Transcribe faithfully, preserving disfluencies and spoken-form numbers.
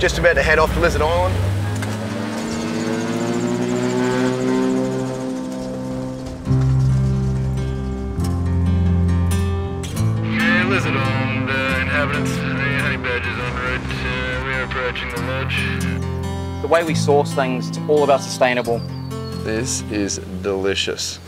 just about to head off to Lizard Island. Yeah, Lizard Island uh, inhabitants, the Honey Badgers en route. Uh, we are approaching the lodge. The way we source things, it's all about sustainable. This is delicious.